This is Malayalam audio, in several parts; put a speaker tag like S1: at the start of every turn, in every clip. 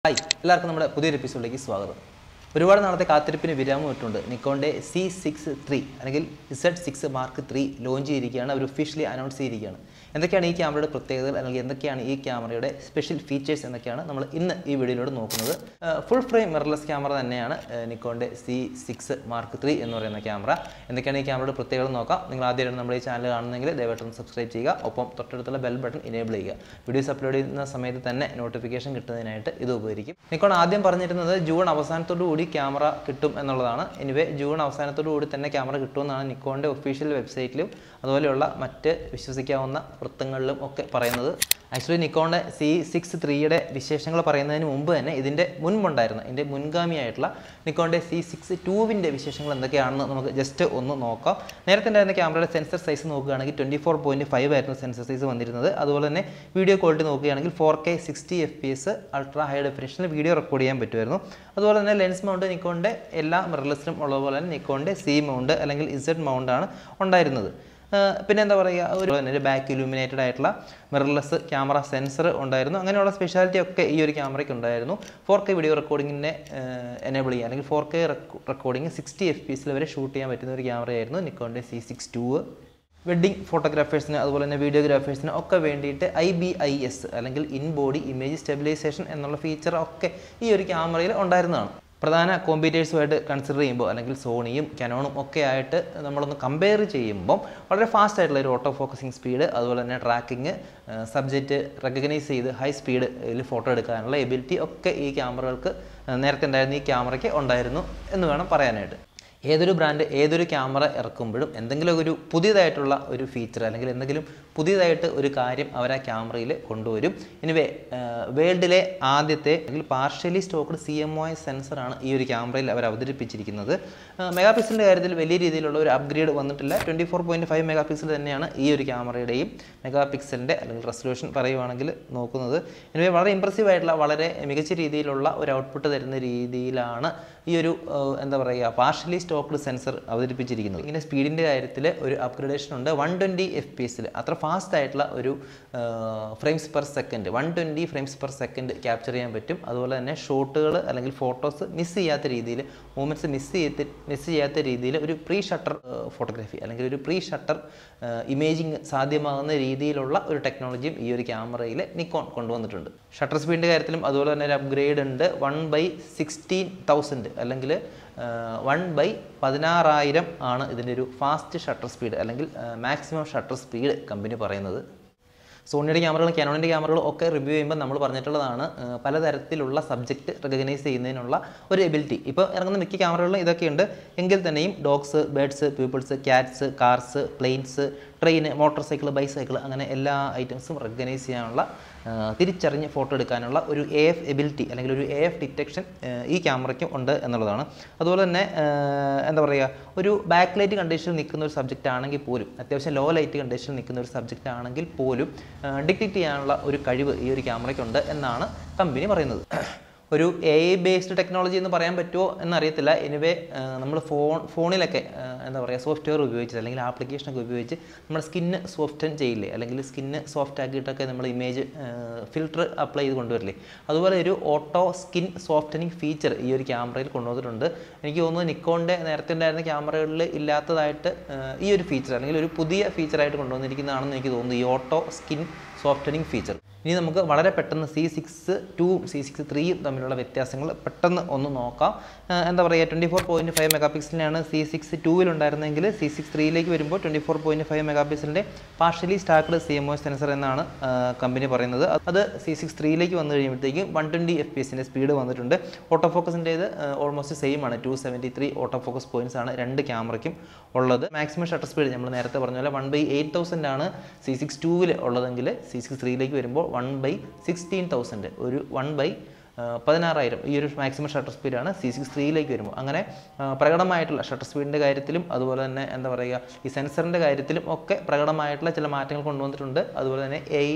S1: ഹായ് എല്ലാവർക്കും നമ്മുടെ പുതിയൊരു എപ്പിസോഡിലേക്ക് സ്വാഗതം. ഒരുപാട് നാളത്തെ കാത്തിരിപ്പിന് വിരാമം ഇട്ടുണ്ട്. നിക്കോണിൻ്റെ C6 III അല്ലെങ്കിൽ Z6 Mark III ലോഞ്ച് ചെയ്തിരിക്കുകയാണ്. അവർ ഒഫീഷ്യലി അനൗൺസ് ചെയ്തിരിക്കുകയാണ്. എന്തൊക്കെയാണ് ഈ ക്യാമറയുടെ പ്രത്യേകതകൾ അല്ലെങ്കിൽ എന്തൊക്കെയാണ് ഈ ക്യാമറയുടെ സ്പെഷ്യൽ ഫീച്ചേഴ്സ് എന്നൊക്കെയാണ് നമ്മൾ ഇന്ന് ഈ വീഡിയോയിലൂടെ നോക്കുന്നത്. ഫുൾ ഫ്രെയിം മിറർലെസ് ക്യാമറ തന്നെയാണ് നിക്കോണിൻ്റെ C6 Mark III എന്ന് പറയുന്ന ക്യാമറ. എന്തൊക്കെയാണ് ഈ ക്യാമറയുടെ പ്രത്യേകത നോക്കാം. നിങ്ങൾ ആദ്യമായിട്ട് നമ്മുടെ ഈ ചാനൽ കാണുന്നെങ്കിൽ ദയവായിട്ടൊന്ന് സബ്സ്ക്രൈബ് ചെയ്യുക. ഒപ്പം തൊട്ടടുത്തുള്ള ബെൽ ബട്ടൺ എനേബിൾ ചെയ്യുക. വീഡിയോസ് അപ്ലോഡ് ചെയ്യുന്ന സമയത്ത് തന്നെ നോട്ടിഫിക്കേഷൻ കിട്ടുന്നതിനായിട്ട് ഇത് ഉപകരിക്കും. നിക്കോൺ ആദ്യം പറഞ്ഞിരുന്നത് ജൂൺ അവസാനത്തോടു കൂടി ക്യാമറ കിട്ടും എന്നുള്ളതാണ്. എനിവേ ജൂൺ അവസാനത്തോടു കൂടി തന്നെ ക്യാമറ കിട്ടുമെന്നാണ് നിക്കോണിൻ്റെ ഒഫീഷ്യൽ വെബ്സൈറ്റിലും അതുപോലെയുള്ള മറ്റ് വിശ്വസിക്കാവുന്ന വൃത്തങ്ങളിലും ഒക്കെ പറയുന്നത്. ആക്ച്വലി നിക്കോണിൻ്റെ C6 IIIയുടെ വിശേഷങ്ങൾ പറയുന്നതിന് മുമ്പ് തന്നെ ഇതിൻ്റെ മുൻപുണ്ടായിരുന്ന ഇതിൻ്റെ മുൻഗാമിയായിട്ടുള്ള നിക്കോണിൻ്റെ C6 IIൻ്റെ വിശേഷങ്ങൾ എന്തൊക്കെയാണെന്ന് നമുക്ക് ജസ്റ്റ് ഒന്ന് നോക്കാം. നേരത്തെ ഉണ്ടായിരുന്ന ക്യാമറയുടെ സെൻസർ സൈസ് നോക്കുകയാണെങ്കിൽ 24.5 ആയിരുന്നു സെൻസർ സൈസ് വന്നിരുന്നത്. അതുപോലെ തന്നെ വീഡിയോ ക്വാളിറ്റി നോക്കുകയാണെങ്കിൽ 4K 60 FPS അൾട്രാ ഹൈ ഡെഫിനിഷനിൽ വീഡിയോ റെക്കോർഡ് ചെയ്യാൻ പറ്റുമായിരുന്നു. അതുപോലെ തന്നെ ലെൻസ് മൗണ്ട് നിക്കോണിൻ്റെ എല്ലാ മിറർലെസിലും ഉള്ളതുപോലെ തന്നെ നിക്കോണിൻ്റെ C മൗണ്ട് അല്ലെങ്കിൽ Z മൗണ്ടാണ് ഉണ്ടായിരുന്നത്. പിന്നെ എന്താ പറയുക, ഒരു ബാക്ക് ഇലൂമിനേറ്റഡ് ആയിട്ടുള്ള മിറർലെസ് ക്യാമറ സെൻസർ ഉണ്ടായിരുന്നു. അങ്ങനെയുള്ള സ്പെഷ്യാലിറ്റി ഒക്കെ ഈ ഒരു ക്യാമറയ്ക്ക് ഉണ്ടായിരുന്നു. 4K വീഡിയോ റെക്കോർഡിങ്ങിനെ എനേബിൾ ചെയ്യുക അല്ലെങ്കിൽ 4K റെക്കോർഡിങ് 60 FPS വരെ ഷൂട്ട് ചെയ്യാൻ പറ്റുന്ന ഒരു ക്യാമറയായിരുന്നു നിക്കോണിൻ്റെ C6 II. വെഡ്ഡിംഗ് ഫോട്ടോഗ്രാഫേഴ്സിന് അതുപോലെ തന്നെ വീഡിയോഗ്രാഫേഴ്സിന് ഒക്കെ വേണ്ടിയിട്ട് IBIS അല്ലെങ്കിൽ ഇൻ ബോഡി ഇമേജ് സ്റ്റെബിലൈസേഷൻ എന്നുള്ള ഫീച്ചർ ഒക്കെ ഈ ഒരു ക്യാമറയിൽ ഉണ്ടായിരുന്നതാണ്. പ്രധാന കോമ്പറ്റീറ്റേഴ്സുമായിട്ട് കൺസിഡർ ചെയ്യുമ്പോൾ അല്ലെങ്കിൽ സോണിയും കനോണും ഒക്കെ ആയിട്ട് നമ്മളൊന്ന് കമ്പയർ ചെയ്യുമ്പം വളരെ ഫാസ്റ്റ് ആയിട്ടുള്ള ഒരു ഓട്ടോ ഫോക്കസിങ് സ്പീഡ്, അതുപോലെ തന്നെ ട്രാക്കിങ്, സബ്ജക്റ്റ് റെക്കഗ്നൈസ് ചെയ്ത് ഹൈ സ്പീഡിൽ ഫോട്ടോ എടുക്കാനുള്ള എബിലിറ്റി ഒക്കെ ഈ ക്യാമറകൾക്ക് നേരത്തെ ഉണ്ടായിരുന്ന ഈ ക്യാമറയ്ക്ക് ഉണ്ടായിരുന്നു എന്ന് വേണം പറയാനായിട്ട്. ഏതൊരു ബ്രാൻഡ് ഏതൊരു ക്യാമറ ഇറക്കുമ്പോഴും എന്തെങ്കിലും ഒരു പുതിയതായിട്ടുള്ള ഒരു ഫീച്ചർ അല്ലെങ്കിൽ എന്തെങ്കിലും പുതിയതായിട്ട് ഒരു കാര്യം അവർ ആ ക്യാമറയിൽ കൊണ്ടുവരും. എനിവേ വേൾഡിലെ ആദ്യത്തെ അല്ലെങ്കിൽ പാർഷ്യലി സ്റ്റോക്ക്ഡ് CMOS സെൻസറാണ് ഈ ഒരു ക്യാമറയിൽ അവർ അവതരിപ്പിച്ചിരിക്കുന്നത്. മെഗാ പിക്സലിൻ്റെ കാര്യത്തിൽ വലിയ രീതിയിലുള്ള ഒരു അപ്ഗ്രേഡ് വന്നിട്ടില്ല. 24.5 മെഗാ പിക്സൽ തന്നെയാണ് ഈ ഒരു ക്യാമറയുടെയും മെഗാ പിക്സലിൻ്റെ അല്ലെങ്കിൽ റെസൊല്യൂഷൻ പറയുവാണെങ്കിൽ നോക്കുന്നത്. എനിവേ വളരെ ഇമ്പ്രസീവ് ആയിട്ടുള്ള വളരെ മികച്ച രീതിയിലുള്ള ഒരു ഔട്ട്പുട്ട് തരുന്ന രീതിയിലാണ് ഈ ഒരു എന്താ പറയുക പാർഷ്യലി സ്റ്റോക്ക്ഡ് സെൻസർ അവതരിപ്പിച്ചിരിക്കുന്നത്. ഇങ്ങനെ സ്പീഡിൻ്റെ കാര്യത്തിൽ ഒരു അപ്ഗ്രേഡേഷൻ ഉണ്ട്. 120 FPS അത്ര ഫാസ്റ്റ് ആയിട്ടുള്ള ഒരു frames per second 120 frames per second capture ചെയ്യാൻ പറ്റും. അതുപോലെ തന്നെ ഷോട്ടുകൾ അല്ലെങ്കിൽ ഫോട്ടോസ് മിസ് ചെയ്യാത്ത രീതിയിൽ മൂമെൻറ്റ്സ് മിസ് ചെയ്യാത്ത രീതിയിൽ ഒരു പ്രീ ഷട്ടർ ഫോട്ടോഗ്രാഫി അല്ലെങ്കിൽ ഒരു പ്രീ ഷട്ടർ ഇമേജിങ് സാധ്യമാകുന്ന രീതിയിലുള്ള ഒരു ടെക്നോളജിയും ഈ ഒരു ക്യാമറയിൽ നിക്കോൺ കൊണ്ടുവന്നിട്ടുണ്ട്. ഷട്ടർ സ്പീഡിൻ്റെ കാര്യത്തിലും അതുപോലെ തന്നെ ഒരു അപ്ഗ്രേഡ് ഉണ്ട്. 1/16,000 അല്ലെങ്കിൽ 1/16,000 ആണ് ഇതിൻ്റെ ഒരു ഫാസ്റ്റ് ഷട്ടർ സ്പീഡ് അല്ലെങ്കിൽ മാക്സിമം ഷട്ടർ സ്പീഡ് കമ്പനി പറയുന്നത്. സോണിയുടെ ക്യാമറകളും കാനോണിൻ്റെ ക്യാമറകളും ഒക്കെ റിവ്യൂ ചെയ്യുമ്പോൾ നമ്മൾ പറഞ്ഞിട്ടുള്ളതാണ് പലതരത്തിലുള്ള സബ്ജക്റ്റ് റെക്കഗ്നൈസ് ചെയ്യുന്നതിനുള്ള ഒരു എബിലിറ്റി. ഇപ്പോൾ ഇറങ്ങുന്ന മിക്ക ക്യാമറകളിലും ഇതൊക്കെയുണ്ട്. എങ്കിൽ തന്നെയും dogs, birds, peoples, cats, cars, planes, train, motor cycle, bicycle അങ്ങനെ എല്ലാ ഐറ്റംസും റെക്കഗ്നൈസ് ചെയ്യാനുള്ള തിരിച്ചറിഞ്ഞ് ഫോട്ടോ എടുക്കാനുള്ള ഒരു AF എബിലിറ്റി അല്ലെങ്കിൽ ഒരു AF ഡിറ്റക്ഷൻ ഈ ക്യാമറയ്ക്കും ഉണ്ട് എന്നുള്ളതാണ്. അതുപോലെ തന്നെ എന്താ പറയുക, ഒരു ബാക്ക് ലൈറ്റ് കണ്ടീഷനിൽ നിൽക്കുന്ന ഒരു സബ്ജക്റ്റ് ആണെങ്കിൽ പോലും അത്യാവശ്യം ലോ ലൈറ്റ് കണ്ടീഷനിൽ നിൽക്കുന്ന ഒരു സബ്ജക്റ്റ് ആണെങ്കിൽ പോലും ഡിറ്റക്റ്റ് ചെയ്യാനുള്ള ഒരു കഴിവ് ഈ ഒരു ക്യാമറയ്ക്കുണ്ട് എന്നാണ് കമ്പനി പറയുന്നത്. ഒരു AI ബേസ്ഡ് ടെക്നോളജി എന്ന് പറയാൻ പറ്റുമോ എന്നറിയത്തില്ല. എനിവേ നമ്മൾ ഫോണിലൊക്കെ എന്താ പറയുക സോഫ്റ്റ്വെയർ ഉപയോഗിച്ച് അല്ലെങ്കിൽ ആപ്ലിക്കേഷനൊക്കെ ഉപയോഗിച്ച് നമ്മുടെ സ്കിന്ന് സോഫ്റ്റൻ ചെയ്യില്ലേ അല്ലെങ്കിൽ സ്കിന്ന് സോഫ്റ്റ് ആക്കിയിട്ടൊക്കെ നമ്മൾ ഇമേജ് ഫിൽറ്റർ അപ്ലൈ ചെയ്ത് കൊണ്ടുവരില്ലേ, അതുപോലെ ഒരു ഓട്ടോ സ്കിൻ സോഫ്റ്റനിങ് ഫീച്ചർ ഈ ഒരു ക്യാമറയിൽ കൊണ്ടുവന്നിട്ടുണ്ട്. എനിക്ക് തോന്നുന്നു നിക്കോണിൻ്റെ നേരത്തെ ഉണ്ടായിരുന്ന ക്യാമറകളിൽ ഇല്ലാത്തതായിട്ട് ഈ ഒരു ഫീച്ചർ അല്ലെങ്കിൽ ഒരു പുതിയ ഫീച്ചറായിട്ട് കൊണ്ടുവന്നിരിക്കുന്നതാണെന്ന് എനിക്ക് തോന്നുന്നു ഈ ഓട്ടോ സ്കിൻ സോഫ്റ്റനിങ് ഫീച്ചർ. ഇനി നമുക്ക് വളരെ പെട്ടെന്ന് C6 IIയും C6 IIIയും തമ്മിലുള്ള വ്യത്യാസങ്ങൾ പെട്ടെന്ന് ഒന്ന് നോക്കാം. എന്താ പറയുക 24.5 മെഗാ പിക്സലിനാണ് C6 IIയിൽ ഉണ്ടായിരുന്നെങ്കിൽ C6 IIയിലേക്ക് വരുമ്പോൾ 24.5 മെഗാ പിക്സലിൻ്റെ പാർഷ്യലി സ്റ്റാക്ക്ഡ് CMOS സെൻസർ എന്നാണ് കമ്പനി പറയുന്നത്. അത് C6 IIയിലേക്ക് വന്നു കഴിയുമ്പോഴത്തേക്കും 120 FPS സ്പീഡ് വന്നിട്ടുണ്ട്. ഓട്ടോ ഫോക്കസിൻ്റേത് ഓൾമോസ്റ്റ് സെയിം ആണ്. 273 ഓട്ടോ ഫോക്കസ് പോയിൻറ്റ്സ് ആണ് രണ്ട് ക്യാമറയ്ക്കും ഉള്ളത്. മാക്സിമം ഷട്ടർ സ്പീഡ് നമ്മൾ നേരത്തെ പറഞ്ഞ പോലെ 1/8,000 ആണ് C6 IIയിൽ ഉള്ളതെങ്കിൽ C6 IIയിലേക്ക് വരുമ്പോൾ 1/16,000 ഒരു 1/16,000 ഈ ഒരു മാക്സിമം ഷട്ടർ സ്പീഡാണ് C6 IIയിലേക്ക് വരുമ്പോൾ. അങ്ങനെ പ്രകടമായിട്ടുള്ള ഷട്ടർ സ്പീഡിൻ്റെ കാര്യത്തിലും അതുപോലെ തന്നെ എന്താ പറയുക ഈ സെൻസറിൻ്റെ കാര്യത്തിലും ഒക്കെ പ്രകടമായിട്ടുള്ള ചില മാറ്റങ്ങൾ കൊണ്ടുവന്നിട്ടുണ്ട്. അതുപോലെ തന്നെ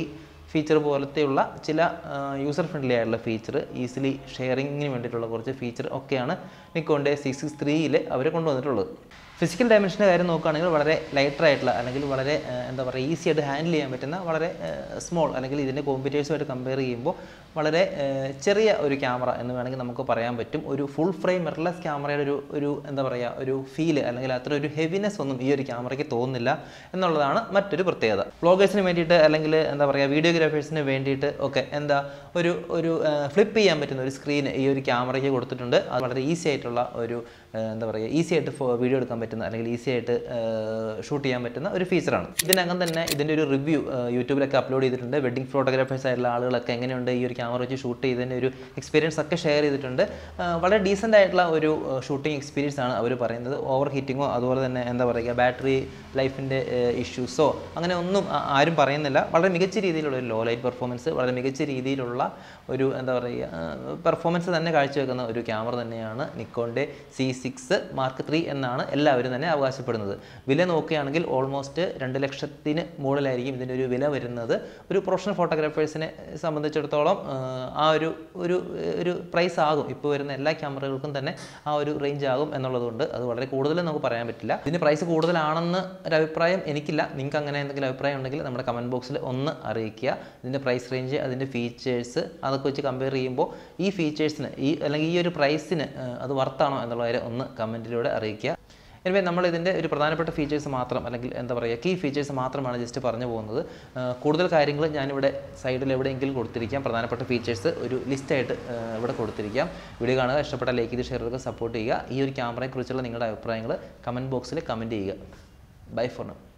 S1: ഫീച്ചർ പോലത്തെയുള്ള ചില യൂസർ ഫ്രണ്ട്ലി ആയിട്ടുള്ള ഫീച്ചർ, ഈസിലി ഷെയറിങ്ങിന് വേണ്ടിയിട്ടുള്ള കുറച്ച് ഫീച്ചർ ഒക്കെയാണ് നിക്കോണിൻ്റെ 663-ൽ അവർ കൊണ്ടുവന്നിട്ടുള്ളത്. ഫിസിക്കൽ ഡയമെൻഷൻ്റെ കാര്യം നോക്കുകയാണെങ്കിൽ വളരെ ലൈറ്ററായിട്ടുള്ള അല്ലെങ്കിൽ വളരെ എന്താ പറയുക ഈസി ആയിട്ട് ഹാൻഡിൽ ചെയ്യാൻ പറ്റുന്ന വളരെ സ്മോൾ അല്ലെങ്കിൽ ഇതിൻ്റെ കോമ്പറ്റേഴ്സുമായിട്ട് കമ്പയർ ചെയ്യുമ്പോൾ വളരെ ചെറിയ ഒരു ക്യാമറ എന്ന് വേണമെങ്കിൽ നമുക്ക് പറയാൻ പറ്റും. ഒരു ഫുൾ ഫ്രെയിം മിറർലെസ് ക്യാമറയുടെ ഒരു എന്താ പറയുക ഒരു ഫീൽ അല്ലെങ്കിൽ അത്ര ഒരു ഹെവിനെസ് ഒന്നും ഈ ഒരു ക്യാമറയ്ക്ക് തോന്നുന്നില്ല എന്നുള്ളതാണ് മറ്റൊരു പ്രത്യേകത. വ്ളോഗേഴ്സിന് വേണ്ടിയിട്ട് അല്ലെങ്കിൽ എന്താ പറയുക വീഡിയോഗ്രാഫേഴ്സിന് വേണ്ടിയിട്ട് ഒക്കെ ഒരു ഫ്ലിപ്പ് ചെയ്യാൻ പറ്റുന്ന ഒരു സ്ക്രീൻ ഈ ഒരു ക്യാമറയ്ക്ക് കൊടുത്തിട്ടുണ്ട്. അത് വളരെ ഈസി ആയിട്ടുള്ള ഒരു എന്താ പറയുക ഈസി ആയിട്ട് വീഡിയോ എടുക്കാൻ പറ്റുന്ന അല്ലെങ്കിൽ ഈസി ആയിട്ട് ഷൂട്ട് ചെയ്യാൻ പറ്റുന്ന ഒരു ഫീച്ചറാണ്. ഇതിനകം തന്നെ ഇതിൻ്റെ ഒരു റിവ്യൂ യൂട്യൂബിലൊക്കെ അപ്ലോഡ് ചെയ്തിട്ടുണ്ട്. വെഡിങ് ഫോട്ടോഗ്രാഫേഴ്സ് ആയിട്ടുള്ള ആളുകളൊക്കെ എങ്ങനെയുണ്ട് ഈ ഒരു ക്യാമറ വെച്ച് ഷൂട്ട് ചെയ്തതിൻ്റെ ഒരു എക്സ്പീരിയൻസ് ഒക്കെ ഷെയർ ചെയ്തിട്ടുണ്ട്. വളരെ ഡീസൻ്റ് ആയിട്ടുള്ള ഒരു ഷൂട്ടിംഗ് എക്സ്പീരിയൻസ് ആണ് അവർ പറയുന്നത്. ഓവർ ഹീറ്റിങ്ങോ അതുപോലെ തന്നെ എന്താ പറയുക ബാറ്ററി ലൈഫിൻ്റെ ഇഷ്യൂസോ അങ്ങനെ ഒന്നും ആരും പറയുന്നില്ല. വളരെ മികച്ച രീതിയിലുള്ള ഒരു ലോ ലൈറ്റ് പെർഫോമൻസ്, വളരെ മികച്ച രീതിയിലുള്ള ഒരു എന്താ പറയുക പെർഫോമൻസ് തന്നെ കാഴ്ചവെക്കുന്ന ഒരു ക്യാമറ തന്നെയാണ് നിക്കോണിൻ്റെ C6 Mark III എന്നാണ് എല്ലാവരും തന്നെ അവകാശപ്പെടുന്നത്. വില നോക്കുകയാണെങ്കിൽ ഓൾമോസ്റ്റ് 2 ലക്ഷത്തിന് മുകളിലായിരിക്കും ഇതിൻ്റെ ഒരു വില വരുന്നത്. ഒരു പ്രൊഫഷണൽ ഫോട്ടോഗ്രാഫേഴ്സിനെ സംബന്ധിച്ചിടത്തോളം ആ ഒരു പ്രൈസ് ആകും. ഇപ്പോൾ വരുന്ന എല്ലാ ക്യാമറകൾക്കും തന്നെ ആ ഒരു റേഞ്ച് ആകും എന്നുള്ളതുകൊണ്ട് അത് വളരെ കൂടുതൽ നമുക്ക് പറയാൻ പറ്റില്ല. ഇതിന് പ്രൈസ് കൂടുതലാണെന്ന് ഒരു അഭിപ്രായം എനിക്കില്ല. നിങ്ങൾക്ക് അങ്ങനെ എന്തെങ്കിലും അഭിപ്രായം ഉണ്ടെങ്കിൽ നമ്മുടെ കമൻറ്റ് ബോക്സിൽ ഒന്ന് അറിയിക്കുക. ഇതിൻ്റെ പ്രൈസ് റേഞ്ച്, അതിൻ്റെ ഫീച്ചേഴ്സ് അതൊക്കെ വെച്ച് കമ്പയർ ചെയ്യുമ്പോൾ ഈ ഫീച്ചേഴ്സിന് അല്ലെങ്കിൽ ഈ ഒരു പ്രൈസിന് അത് വർത്താണോ എന്നുള്ളവരെ ഒന്ന് കമൻറ്റിലൂടെ അറിയിക്കുക. എനിവേ നമ്മൾ ഇതിൻ്റെ ഒരു പ്രധാനപ്പെട്ട ഫീച്ചേഴ്സ് മാത്രം അല്ലെങ്കിൽ എന്താ പറയുക കീ ഫീച്ചേഴ്സ് മാത്രമാണ് ജസ്റ്റ് പറഞ്ഞു പോകുന്നത്. കൂടുതൽ കാര്യങ്ങൾ ഞാനിവിടെ സൈഡിൽ എവിടെയെങ്കിലും കൊടുത്തിരിക്കാം. പ്രധാനപ്പെട്ട ഫീച്ചേഴ്സ് ഒരു ലിസ്റ്റായിട്ട് ഇവിടെ കൊടുത്തിരിക്കാം. വീഡിയോ കാണുക, ഇഷ്ടപ്പെട്ട ലൈക്ക് ചെയ്ത് ഷെയർ ചെയ്ത് സപ്പോർട്ട് ചെയ്യുക. ഈ ഒരു ക്യാമറയെക്കുറിച്ചുള്ള നിങ്ങളുടെ അഭിപ്രായങ്ങൾ കമൻറ്റ് ബോക്സിൽ കമൻറ്റ് ചെയ്യുക. Bye for now.